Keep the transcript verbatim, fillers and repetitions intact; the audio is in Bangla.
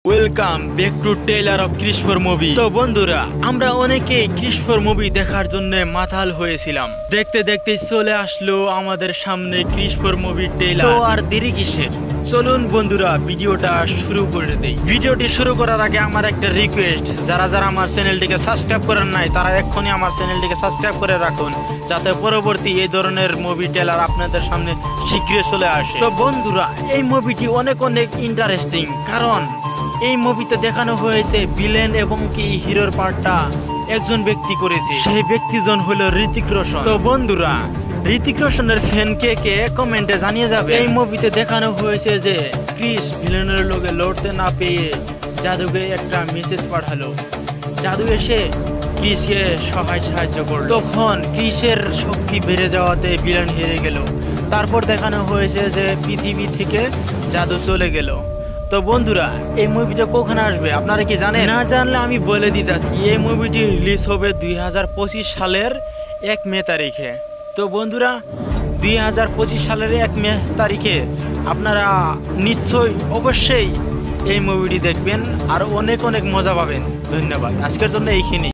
Welcome back to trailer of Krrish four movie. তো বন্ধুরা, আমরা অনেকেই ক্রিস ফোর মুভি দেখার জন্য মাতাল হয়েছিলাম। দেখতে দেখতে চলে আসলো আমাদের সামনে ক্রিস ফোর মুভি টেইলার। তো আর দেরি কিসের, চলুন বন্ধুরা ভিডিওটা শুরু করে দেই। ভিডিওটি শুরু করার আগে আমার একটা রিকোয়েস্ট, যারা যারা আমার চ্যানেলটিকে সাবস্ক্রাইব করেন নাই তারা এক্ষুনি আমার চ্যানেলটিকে সাবস্ক্রাইব করে রাখুন, যাতে পরবর্তী এই ধরনের মুভি টেইলার আপনাদের সামনে শীঘ্রই চলে আসে। তো বন্ধুরা, এই মুভিটি অনেক অনেক ইন্টারেস্টিং, কারণ এই মুভিতে দেখানো হয়েছে ভিলেন এবং কি হিরোর পার্টটা একজন ব্যক্তি করেছে। সেই ব্যক্তিজন হলো ঋতিক রোশন। তো বন্ধুরা, ঋতিক রোশনের ফ্যান কে কে কমেন্টে জানিয়ে যাবে। এই মুভিতে দেখানো হয়েছে যে ক্রিস ভিলেনের লোকে লড়তে না পেয়ে জাদুকে একটা মেসেজ পাঠালো। জাদু এসে ক্রিসকে সহায় সাহায্য করলো। তখন ক্রিসের শক্তি বেড়ে যাওয়াতে ভিলেন হেরে গেল। তারপর দেখানো হয়েছে যে পৃথিবী থেকে জাদু চলে গেল। তো বন্ধুরা, এই মুভিটা কখন আসবে আপনারা কি জানেন? না জানলে আমি বলে দিতেছি, এই মুভিটি রিলিজ হবে দুই হাজার পঁচিশ সালের এক মে তারিখে। তো বন্ধুরা, দুই হাজার পঁচিশ সালের এক মে তারিখে আপনারা নিশ্চয়ই অবশ্যই এই মুভিটি দেখবেন আর অনেক অনেক মজা পাবেন। ধন্যবাদ, আজকের জন্য এইখানেই।